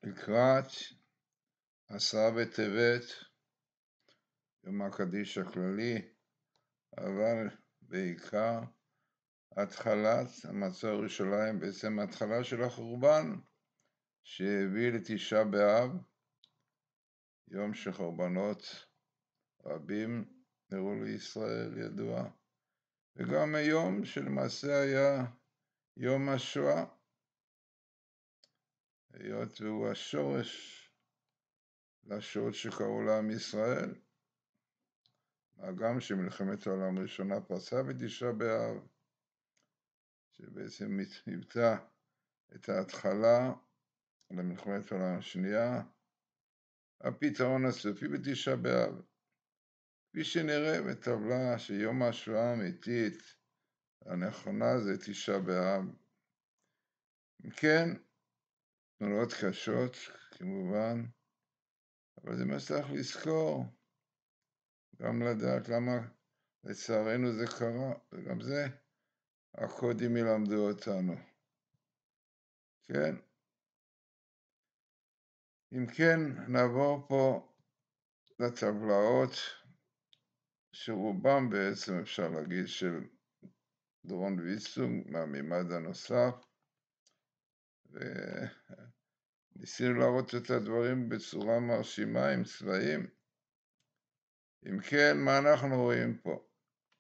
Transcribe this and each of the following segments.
לקראת 10 בטבת, יום הקדיש הכללי, אבל בעיקר התחלת המצור ירושלים, בעצם התחלה של החורבן שהביא לתשעה באב, יום שחורבנות רבים נראו לישראל ידוע, וגם היום שלמעשה היה יום השואה, היות והוא השורש לשואות שקראו לעם ישראל, מה גם שמלחמת העולם הראשונה פרצה בתשעה באב, שבעצם היוותה את ההתחלה למלחמת העולם השנייה, הפתרון הסופי בתשעה באב. כפי שנראה בטבלה שיום השואה האמיתית הנכונה זה תשעה באב. אם כן, תמונות קשות כמובן, אבל זה מה שצריך לזכור, גם לדעת למה לצערנו זה קרה, וגם זה הקודים ילמדו אותנו. כן. אם כן, נעבור פה לטבלאות שרובם בעצם אפשר להגיד של דורון ויצטום מהמימד הנוסף, וניסינו להראות את הדברים בצורה מרשימה עם צבעים. אם כן, מה אנחנו רואים פה?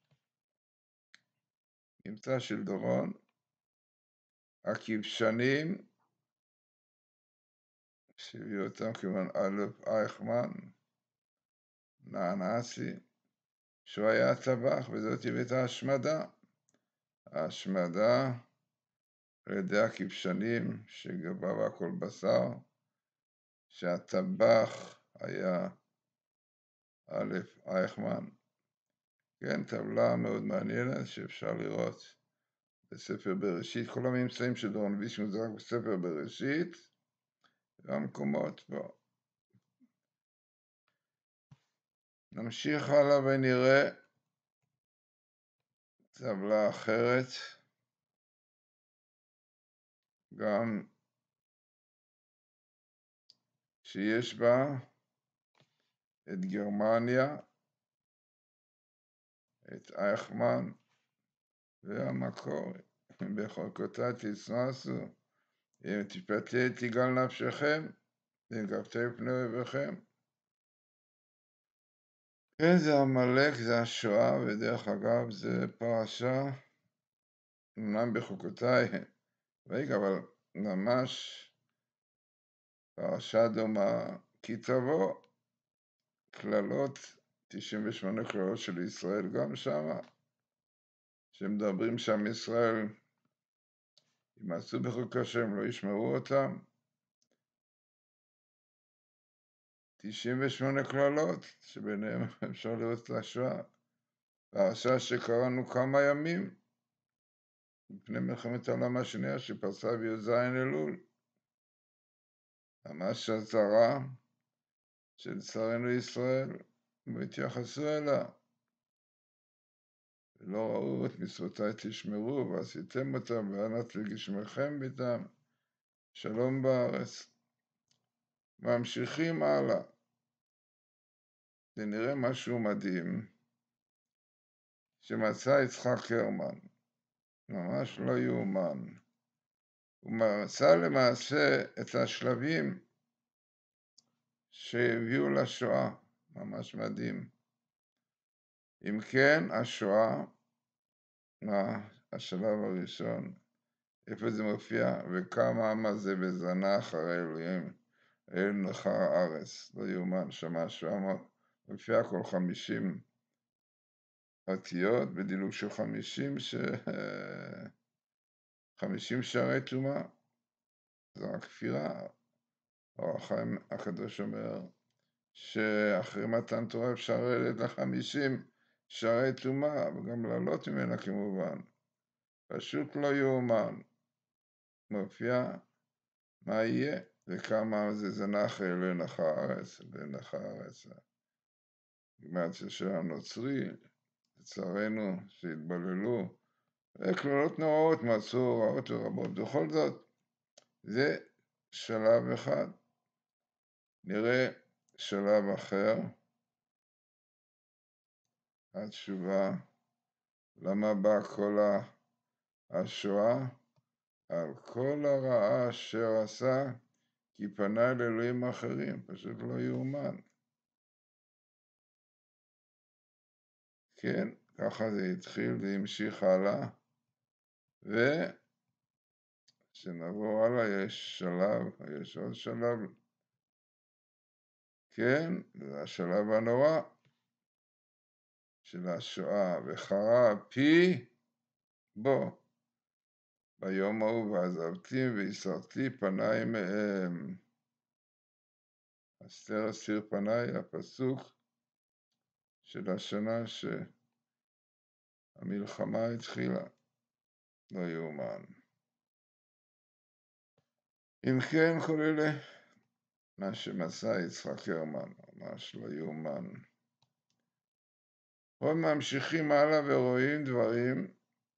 נמצא של דורון, הכבשנים, שהביאו אותם כמובן אלוף אייכמן, נענאצי, שהוא היה הטבח, וזאת הבאת ההשמדה. ההשמדה על ידי הכבשנים שגבה והכל בשר, שהטבח היה אלוף אייכמן. כן, טבלה מאוד מעניינת שאפשר לראות בספר בראשית. כל הממצאים של דורון ויצטום זה רק בספר בראשית, והמקומות פה. נמשיך הלאה ונראה טבלה אחרת, גם שיש בה את גרמניה, את אייכמן והמקור, בחוקותיי תשמחו, אם תפתה תגאל נפשכם, ואם גבתי פני אויביכם. כן, זה עמלק, זה השואה, ודרך אגב זה פרשה, אמנם בחוקותיי, אבל ממש פרשה דומה, כי תבוא כללות, 98 כללות של ישראל גם שמה, שמדברים שם ישראל, אם עשו בחוק השם לא ישמעו אותם, 98 כללות, שביניהם אפשר לראות את השואה, פרשה שקראנו כמה ימים, לפני מלחמת העולם השנייה שפרצה בי"ז אלול, ממש אזהרה שלצערנו ישראל לא התייחסו אליה, ולא ראו את מצוותיי תשמרו ועשיתם אותם ואנה תגשמכם ביתם, שלום בארץ. ממשיכים הלאה, ונראה משהו מדהים שמצא יצחק הרמן, ממש לא יאומן. הוא מצא למעשה את השלבים שהביאו לשואה, ממש מדהים. אם כן, השואה, השלב הראשון, איפה זה מופיע? וקם העם הזה וזנה אחרי אלוהים, אל נחר הארץ. לא יאומן, שמה השואה מופיע כל 50 אותיות, בדילוג של 50 שערי טומאה. זו רק כפירה. אור החיים הקדוש אומר שאחרי מתן תורה אפשר לרדת ל50 שערי טומאה, וגם לעלות ממנה כמובן. פשוט לא יאומן. מופיע מה יהיה, וכמה זה זנח אל נחר הארץ, לנחר הארץ. גימטריה של הנוצרי, לצערנו שהתבללו, וכללות נוראות מצאו רעות ורבות. בכל זאת, זה שלב אחד. נראה שלב אחר, התשובה, למה באה כל השואה? על כל הרעה אשר עשה, כי פנה אל אלוהים אחרים, פשוט לא יאומן. כן, ככה זה התחיל, זה המשיך הלאה, וכשנעבור הלאה יש עוד שלב, כן, זה השלב הנורא של השואה, וחרב פי בו. ביום ההוא ועזבתי והסרתי פניי מהם. אסתר אסיר פניי, הפסוק של השנה שהמלחמה התחילה. לא יאומן. אם כן, כל אלה מה שמצא יצחק הרמן, ממש לא יאומן. עוד ממשיכים הלאה ורואים דברים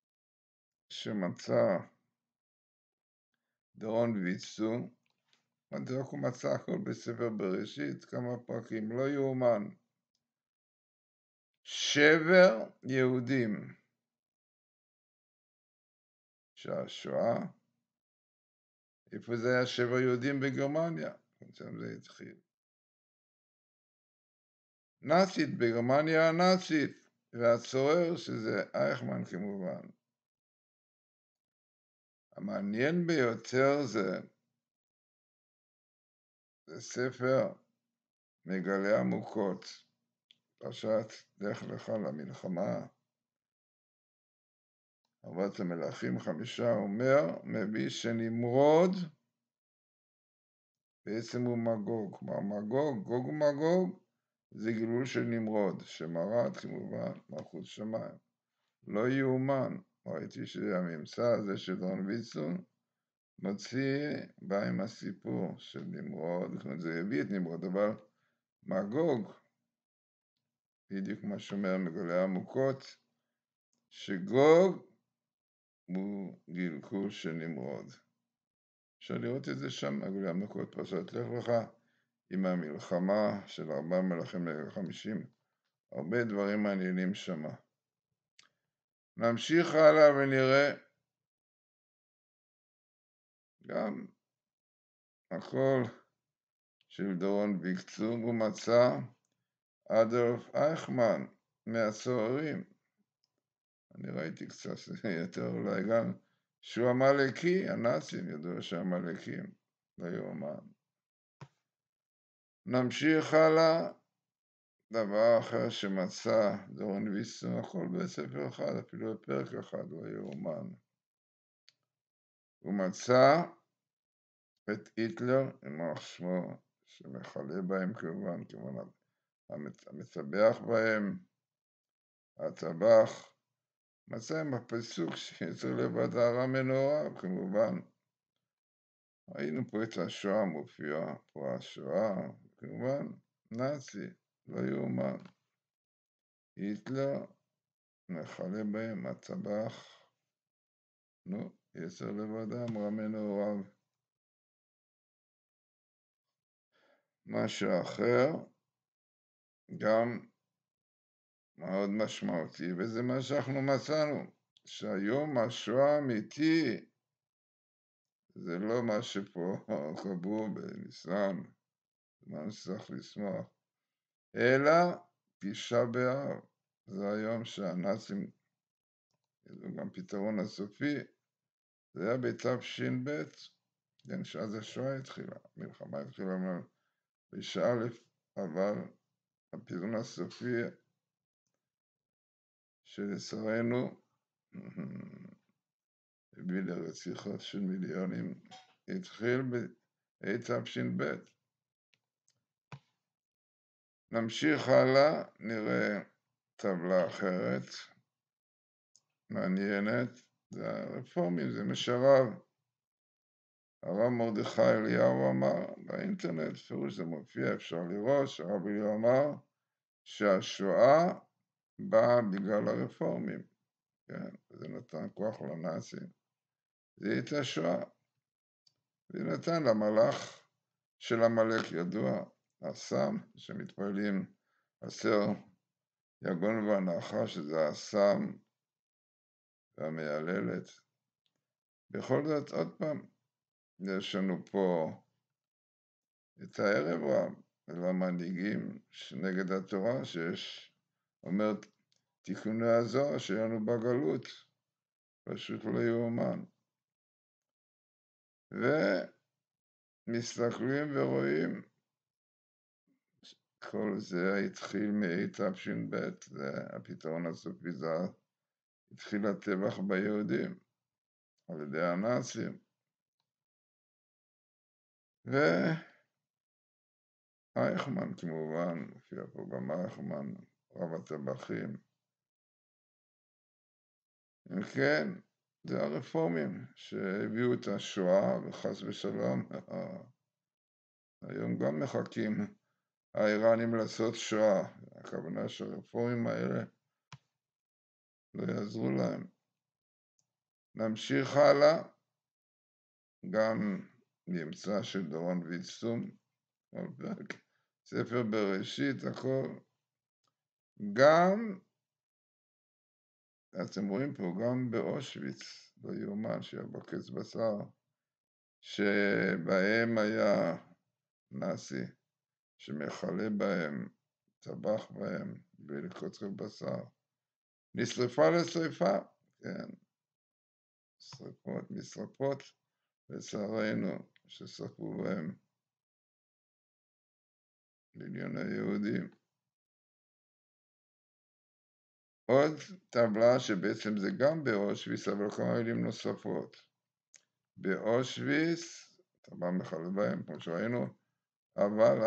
שמצא דורון ויצו, מדוק הוא מצא הכל בספר בראשית, כמה פרקים, לא יאומן. שבר יהודים, שהשואה, איפה זה היה שבר יהודים בגרמניה? שם זה התחיל. נאצית, בגרמניה הנאצית, והצורר שזה אייכמן כמובן. המעניין ביותר זה ספר מגלה עמוקות, פרשת לך לך למלחמה. ארבעת המלכים 5 אומר, מביא שנמרוד, בעצם הוא מגוג. כלומר מגוג, גוג ומגוג, זה גילול של נמרוד, שמרד כמובן מלכות שמיים. לא יאומן, ראיתי שהממצא הזה של דורון ויצו בא עם הסיפור של נמרוד, זה הביא את נמרוד, אבל מגוג, בדיוק מה שאומר מגלה עמוקות, שגוג הוא גלגול של נמרוד. אפשר לראות את זה שם, מגלה עמוקות פרשת לך לך, עם המלחמה של 4 מלכים נגד 50, הרבה דברים מעניינים שם. נמשיך הלאה ונראה גם הכל של דורון ויצו, הוא מצא אדולף אייכמן מהצוררים. אני ראיתי קצת יותר אולי גם שהוא המלאקי, הנאצים ידעו שהמלאקים, לא יאומן. נמשיך הלאה, דבר אחר שמצא דורון ויצו, הכל בספר אחד, אפילו בפרק אחד, לא יאומן. הוא מצא את היטלר, יימח שמו, שמחלה בהם כמובן, המצבח בהם, הטבח, מצא עם הפסוק שיצר לבד הרע מנורא, כמובן. ראינו פה את השואה מופיעה, פה השואה, כמובן, נאצי, לא יאומן. היטלר, מחלה בהם, הטבח, יצר לבדם, רע מנוריו. משהו אחר, גם מאוד משמעותי, וזה מה שאנחנו מצאנו, שהיום השואה האמיתי, זה לא מה שפה קבעו בניסן, מה שצריך לשמוח, אלא 9 באב, זה היום שהנאצים, זה גם פתרון הסופי, זה היה בתש"ב, כן, שאז השואה התחילה, המלחמה התחילה בשא', אבל הפתרון הסופי שלצערנו הביא לרציחות של מיליונים, התחיל בתש"ב. נמשיך הלאה, נראה טבלה אחרת, מעניינת, זה הרפורמים, זה משרב. הרב מרדכי אליהו אמר באינטרנט, פירוש זה מופיע, אפשר לראות, שהרב אליהו אמר שהשואה באה בגלל הרפורמים, כן, זה נתן כוח לנאצים, זה הייתה שואה, זה נתן למלאך של המלך ידוע, אסם, שמתפללים 10 יגון והנחה, שזה האסם והמייללת. בכל זאת, עוד פעם, יש לנו פה את הערב רב, ולמנהיגים נגד התורה, שיש, אומר, תיקוני הזוהר שלנו בגלות, פשוט לא יאומן. ומסתכלים ורואים, כל זה התחיל מתש"ב, זה הפתרון הסופי, זה התחיל הטבח ביהודים על ידי הנאצים. ואייכמן כמובן, הופיע פה גם אייכמן, רב הטבחים. אם כן, זה הרפורמים שהביאו את השואה, וחס ושלום, היום גם מחכים האיראנים לעשות שואה. הכוונה שהרפורמים האלה לא יעזרו להם. נמשיך הלאה, גם נמצא של דורון ויצטום, ספר בראשית, הכל. גם, אתם רואים פה, גם באושוויץ, לא יאומן, שהיה בקץ בשר, שבהם היה נאצי, שמחלה בהם, טבח בהם, בלקוץ בשר. נשרפה לשריפה, כן, שריפות, משרפות, לצערנו, ששרפו בהם מיליוני יהודים. עוד טבלה שבעצם זה גם באושוויץ, אבל כמה מילים נוספות. באושוויץ, טבלה מחלל בהם, כמו שראינו, אבל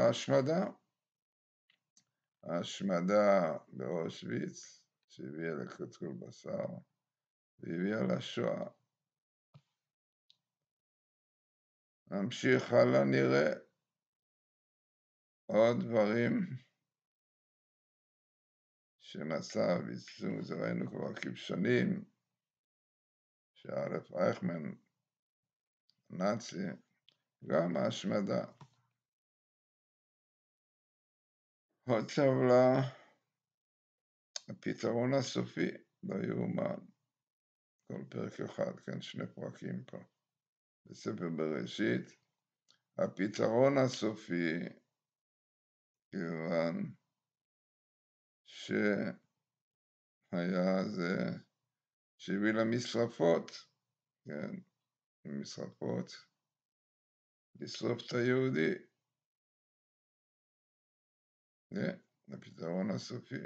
ההשמדה באושוויץ, שהביאה לקצקול בשר, והביאה לשואה. נמשיך הלאה, נראה עוד דברים שמצא ויצטום, זה ראינו כבר כבשנים, שא' אייכמן נאצי, גם ההשמדה. עוד טבלה, הפתרון הסופי, לא יאומן, כל פרק אחד, כן, 2 פרקים פה, בספר בראשית, הפתרון הסופי, כיוון שהיה זה שהביא למשרפות, כן, משרפות, לשרוף את היהודי, זה הפתרון הסופי.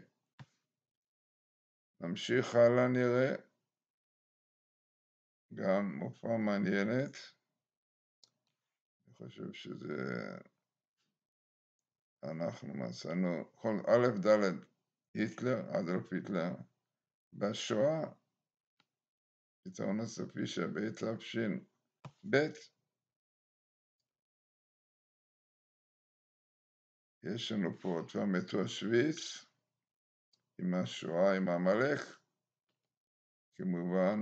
נמשיך הלאה, נראה גם מופע מעניינת, אני חושב שזה, אנחנו מצאנו, כל א' ד' היטלר, אדולף היטלר, בשואה, פתרון הסופי שבתש"ב, יש לנו פה אותם מתו אושוויץ, עם השואה, עם עמלק, כמובן,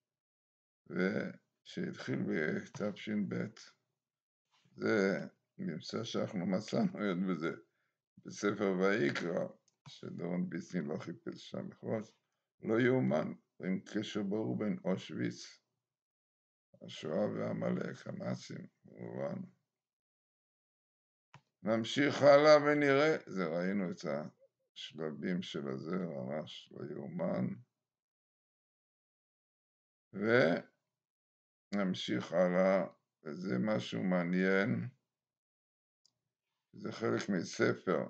ושהתחיל בתש"ב. זה ממצא שאנחנו מצאנו עוד בזה, בספר ויקרא, שדורון ביסטין לא חיפש שם מחוז, לא יאומן, עם קשר ברור בין אושוויץ, השואה והעמלק, הנאצים, כמובן. נמשיך הלאה ונראה, זה ראינו את השלבים של הזה, ממש לא יאומן. ונמשיך הלאה, וזה משהו מעניין, זה חלק מספר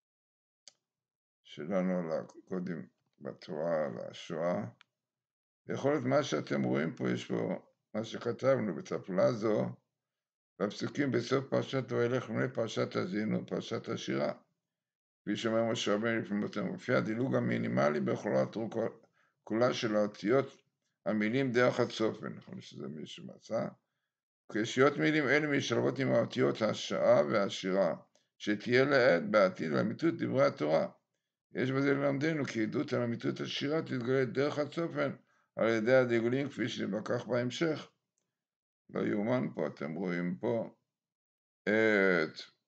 שלנו על הקודים בתורה, על השואה. יכול להיות מה שאתם רואים פה, יש פה מה שכתבנו בטבלה זו, בפסוקים בסוף פרשת וילך לפני פרשת האזינו, פרשת השירה. כפי שאומר משה רבנו לפני מותו, מופיע הדילוג המינימלי בכל התורה כולה של האותיות, המילים דרך הצופן, יכול להיות שזה מי שמצא. כשאיות מילים אלה משלבות עם האותיות השעה והשירה, שתהיה לעד בעתיד על אמיתות דברי התורה. יש בזה ללמדנו כי עדות על אמיתות השירה תתגלה דרך הצופן על ידי הדגלים כפי שנתבקש בהמשך. לא יאומן פה, אתם רואים פה את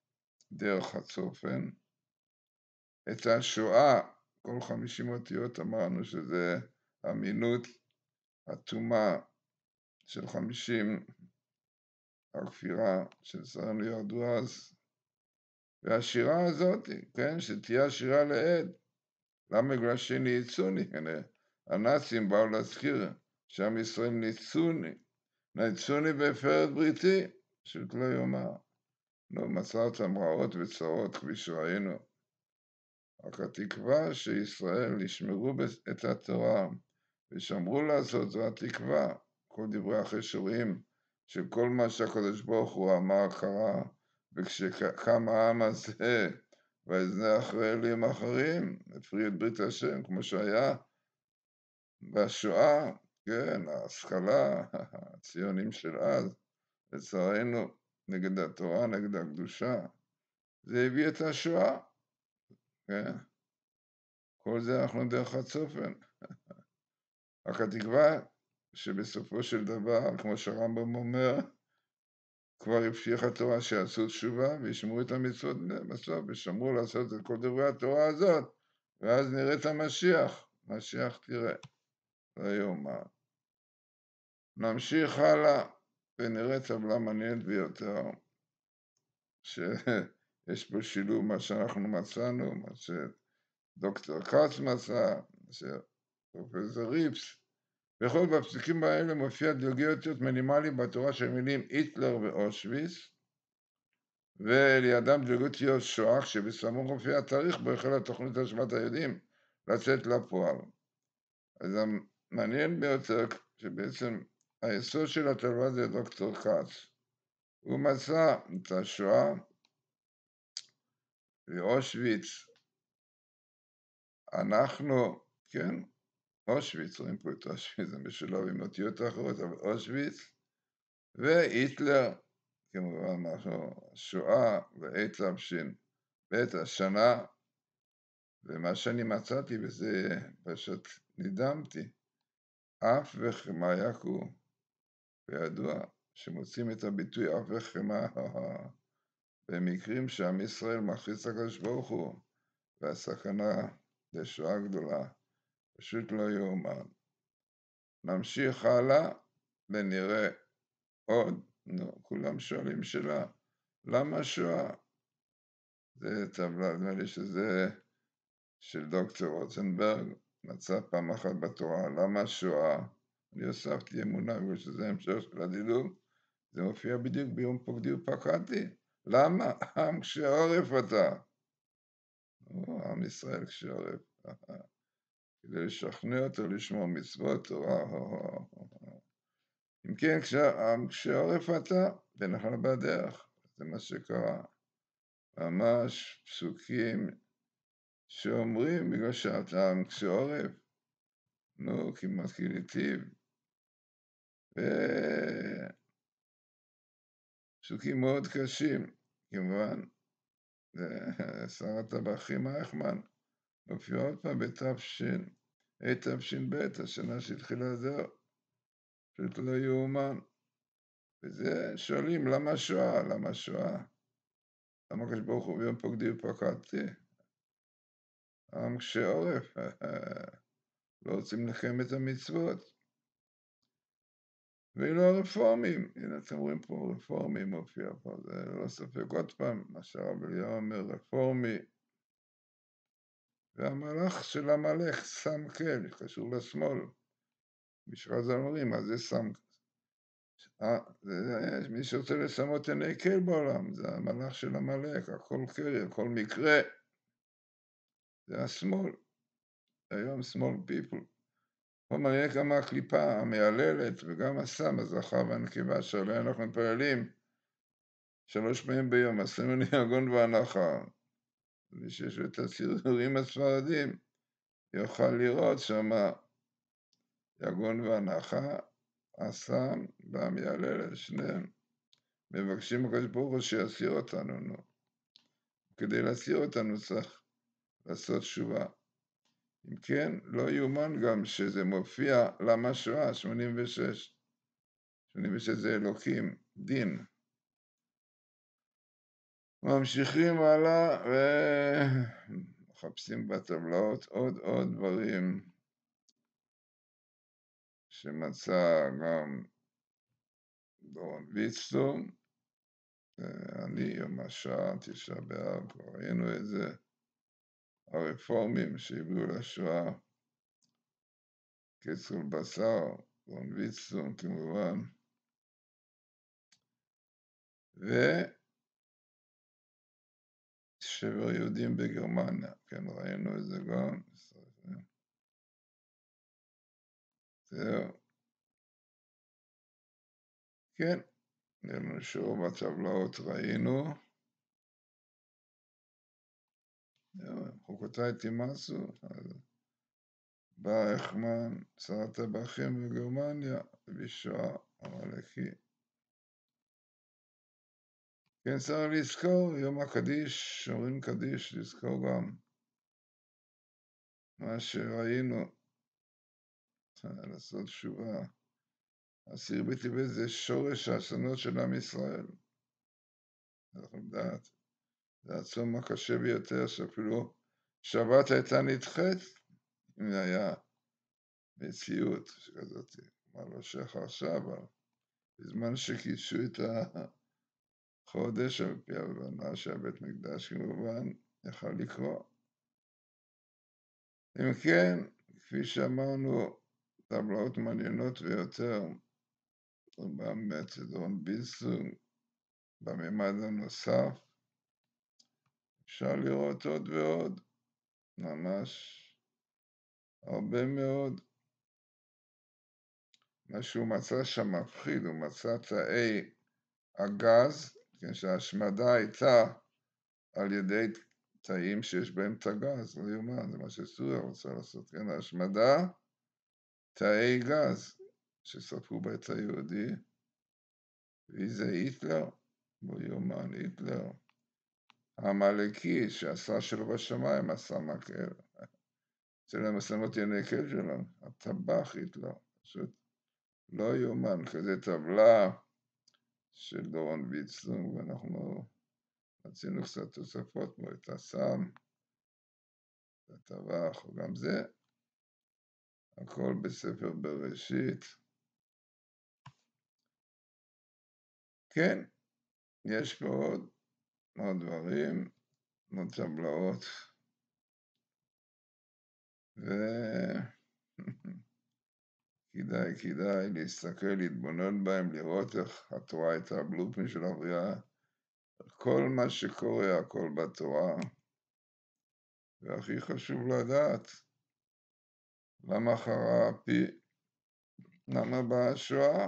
דרך הצופן. את השואה, כל 50 אותיות אמרנו שזה אמינות אטומה של 50, הכפירה של שרנו ירדו אז. והשירה הזאת, כן, שתהיה השירה לעד. למה? בגלל שניצוני, הנאצים באו להזכיר שעם ישראל ניצוני והפר את בריתי, פשוט לא יאמר. לא מסרתם רעות וצרות כפי שראינו. רק התקווה שישראל ישמרו את התורה ושמרו לעשות, זו התקווה. כל דברי החשורים של כל מה שהקדוש ברוך הוא אמר קרה, וכשקם העם הזה ויזנח אחרי אלים אחרים, הפריעו את ברית השם, כמו שהיה בשואה, כן, ההשכלה, הציונים של אז, לצערנו, נגד התורה, נגד הקדושה, זה הביא את השואה, כן? כל זה אנחנו דרך הצופן. רק התקווה שבסופו של דבר, כמו שהרמב"ם אומר, כבר הבטיח התורה שיעשו תשובה וישמרו את המצוות בסוף, ושמרו לעשות את כל דברי התורה הזאת, ואז נראה את המשיח. משיח תראה, לא יאומן. נמשיך הלאה ונראה טבלה מעניינת ביותר, שיש פה שילוב מה שאנחנו מצאנו, מה שדוקטור קאץ מצא, מה שפרופסור ריפס, בכל בפסוקים האלה מופיע דיוגיות מינימלי בתורה של מילים היטלר ואושוויץ, ולידם דיוגיות שואה, שבסמוך מופיע התאריך בו החלה תוכנית השבת היהודים לצאת לפועל. אז המעניין ביותר שבעצם היסוד של הטבלה זה דוקטור קאץ. הוא מצא את השואה ואושוויץ. אנחנו, כן, אושוויץ, רואים פה את אושוויץ, זה משולב עם אותיות האחרות, אבל אושוויץ והיטלר, כמובן אנחנו, שואה ותש"ב השנה, ומה שאני מצאתי, וזה פשוט נדהמתי, אף וחמה יקו, וידוע שמוצאים את הביטוי אף וחמה במקרים שעם ישראל מכריז הקדוש ברוך הוא, והסכנה לשואה גדולה, פשוט לא יאומן. נמשיך הלאה ונראה עוד, כולם שואלים שאלה, למה שואה? זה טבלה, נדמה לי שזה של דוקטור רוטנברג, מצא פעם אחת בתורה, למה שואה? אני הוספתי אמונה, בגלל שזה המשך של הדילוג, זה מופיע בדיוק ביום פוקדי ופקדתי. למה? עם קשה עורף אתה. עם ישראל קשה עורף. כדי לשכנע אותו לשמור מצוות תורה. אם כן, עם קשה עורף אתה, ונחל בדרך. זה מה שקרה. ממש פסוקים שאומרים, בגלל שאתה עם קשה עורף, כמעט כליטיב. פסוקים מאוד קשים, כמובן. שר הטבחים אייכמן מופיע עוד פעם בתש"ב, השנה שהתחילה זהו, פשוט לא יאומן. וזה שואלים למה שואה? למה שואה? למה הקדוש ברוך הוא ביום פוקדי ופקדתי? עם קשה עורף, לא רוצים לקיים את המצוות. ואילו הרפורמים, הנה אתם רואים פה רפורמים מופיע פה, זה לא ספק עוד פעם, מה שהרב אליהו אומר, רפורמי. והמלאך של המלך שם כל, קשור לשמאל. בשחז"ל אומרים, אז זה שם, מי שרוצה לשמות עיני כל בעולם, זה המלאך של המלך, הכל קרי, הכל מקרה. זה השמאל, היום שמאל פיפל. פה מעניין כמה הקליפה המהללת וגם הסם, הזכר והנקבה שעליה אנחנו מתפללים 3 פעמים ביום, עשינו יגון והנחה. מי שיש לו את הציורים הספרדים, יוכל לראות שמה יגון והנחה, הסם והמהללת, שניהם מבקשים הקדוש ברוך הוא שיסיר אותנו. כדי להסיר אותנו צריך לעשות תשובה. אם כן, לא יאומן גם שזה מופיע למה שואה, 86. 86 זה אלוקים, דין. ממשיכים הלאה ומחפשים בטבלאות עוד דברים שמצא גם דורון ויצטום, אני יום השעה, תשעה באב, כבר ראינו את זה, הרפורמים שהביאו לשואה, קצר בשר, דורון ויצטום כמובן, ושבר יהודים בגרמניה, כן, ראינו את זה גם, זהו, כן, נראה שוב בטבלאות ראינו, חוקותיי תימאסו, בא אייכמן, שר הטבחים בגרמניה, בשואה עמלקי. כן, צריך לזכור, יום הקדיש, שומרים קדיש, לזכור גם מה שראינו, לעשות תשובה. עשיר בטבת זה שורש האסונות של עם ישראל. אנחנו יודעת, זה הצום הקשה ביותר, שאפילו שבת הייתה נדחית, אם היה מציאות כזאת, מה לא שייך עכשיו, אבל בזמן שקידשו את החודש, על פי הבנה שהבית מקדש כמובן יכל לקרוא. אם כן, כפי שאמרנו, טבלאות מעניינות ויותר, באמת דורון ויצטום, בממד הנוסף, אפשר לראות עוד ועוד, ממש הרבה מאוד. מה שהוא מצא שם מפחיד, הוא מצא תאי הגז, כן, שההשמדה הייתה על ידי תאים שיש בהם את הגז, לא יאומן, זה מה שסוריה רוצה לעשות, כן, ההשמדה, תאי גז ששרפו בית היהודי, וזה היטלר, לא יאומן, היטלר, העמלקי שעשה שלו בשמיים, עשה מקל, אצל המצלמות ינקל שלנו, הטבח היטלר, פשוט לא יאומן, כזה טבלה של דורון ויצטום, ואנחנו רצינו קצת תוספות בו, את הסם, את הטבח, וגם זה, הכל בספר בראשית. כן, יש פה עוד דברים, עוד טבלאות, כדאי להסתכל, להתבונן בהם, לראות איך התורה הייתה הבלופים של הבריאה, כל מה שקורה, הכל בתורה, והכי חשוב לדעת, למה חרה אפי, למה באה השואה?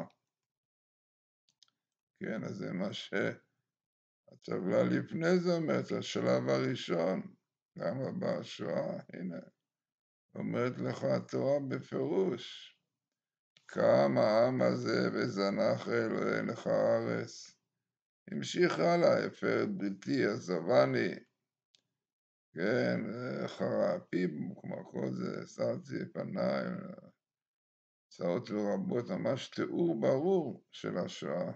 כן, אז זה מה שהטבלה לפני זה אומרת, השלב הראשון, למה באה השואה? הנה, אומרת לך התורה בפירוש, קם העם הזה וזנח אלוהי לך הארץ, המשיך הלאה, הפר את בריתי, עזבני, כן, חרה אפי, כמו כל זה, סרתי פניי, צרות ורבות, ממש תיאור ברור של השואה.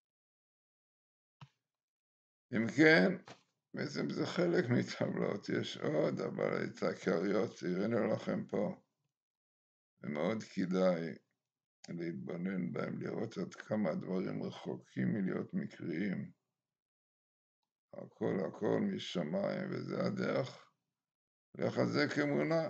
אם כן, בעצם זה חלק מטבלאות, יש עוד, אבל את העיקריות הראינו לכם פה, ומאוד כדאי להתבונן בהם, לראות עד כמה הדברים רחוקים מלהיות מקריים. הכל משמיים, וזה הדרך לחזק אמונה.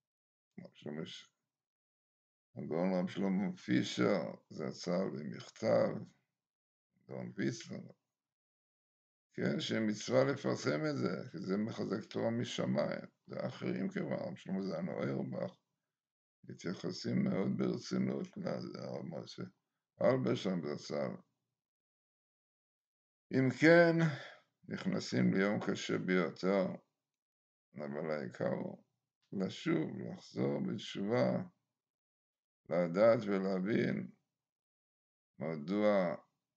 הגאון רב שלמה פישר, זה יצא במכתב, גאון ויצטום, כן, שמצווה לפרסם את זה, כי זה מחזק תורה משמיים. ואחרים כמובן, רב שלמה זלמן אוירבך, מתייחסים מאוד ברצינות לרב משה הלברשטיין זצ"ל. אם כן, נכנסים ליום קשה ביותר, אבל העיקר הוא לשוב, לחזור בתשובה, לדעת ולהבין מדוע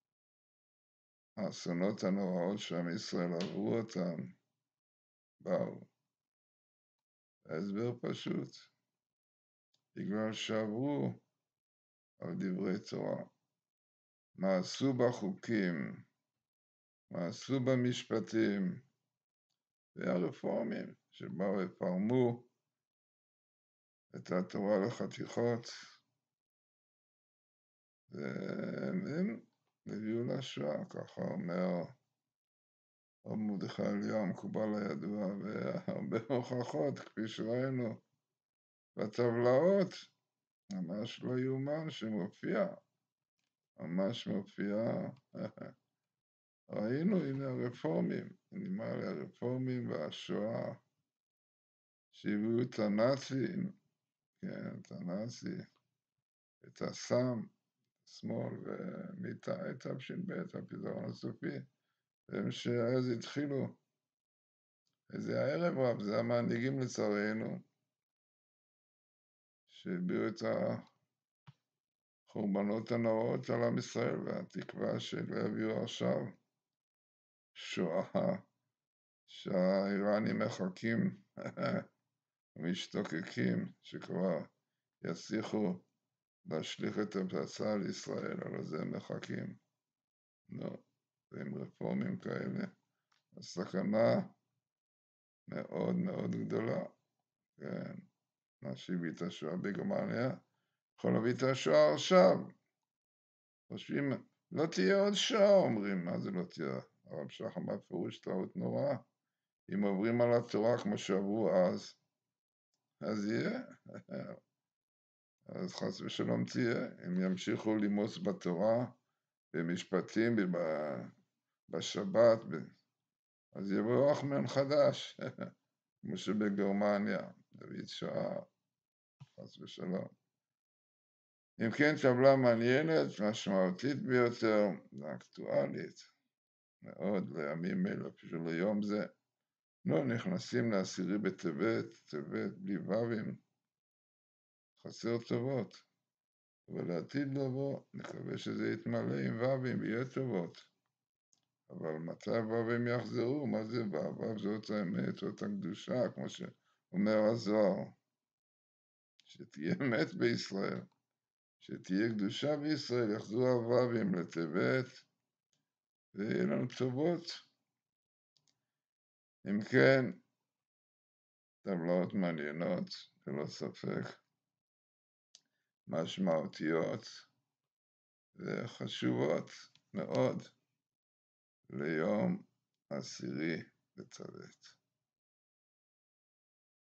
האסונות הנוראות שעם ישראל עברו אותם באו. ההסבר פשוט, בגלל שעברו על דברי תורה, מעשו בחוקים, מעשו במשפטים, והרפורמים שבאו ופרמו את התורה לחתיכות, והם הביאו לשואה, ככה אומר רב מרדכי אליהו המקובל הידוע, והרבה הוכחות, כפי שראינו בטבלאות, ממש לא יאומן שמופיע, ממש מופיע. ראינו, הנה הרפורמים, נאמר לי הרפורמים והשואה, שהביאו את הנאצים, כן, את הנאצי, את הסם, שמאל, ומתש"ב, הפתרון הסופי, הם שאז התחילו, איזה הערב רב, זה המנהיגים לצערנו, שהביאו את החורבנות הנוראות על עם ישראל, והתקווה שלא יביאו עכשיו שואה, שהאיראנים מחכים ומשתוקקים, שכבר יצליחו להשליך את הפצצה על ישראל, על זה הם מחכים. לא, ועם רפורמים כאלה, הסכנה מאוד מאוד גדולה. כן, מה שהביא את השואה בגרמניה, יכול להביא את השואה עכשיו. חושבים, לא תהיה עוד שואה, אומרים, מה זה לא תהיה? הרב שחם בפירוש טעות נוראה. אם עוברים על התורה כמו שעברו אז יהיה. אז חס ושלום תהיה. אם ימשיכו לימוס בתורה, במשפטים, בשבת, אז יבוא רחמן חדש, כמו שבגרמניה, דוד שואה, חס ושלום. אם כן, טבלה מעניינת, משמעותית ביותר, ואקטואלית, מאוד לימים אלה, אפילו ליום זה. לא נכנסים לעשירי בטבת, טבת בלי ו"ים, חסר טובות. אבל לעתיד לבוא, נקווה שזה יתמלא עם ו"ים ויהיה טובות. אבל מתי ו"ים יחזרו? מה זה ו"ו? זאת האמת, זאת הקדושה, כמו שאומר הזוהר. שתהיה אמת בישראל, שתהיה קדושה בישראל, יחזרו הו"ים לטבת, ויהיה לנו טובות. אם כן, טבלאות מעניינות, ללא ספק, משמעותיות וחשובות מאוד ליום 10 בטבת.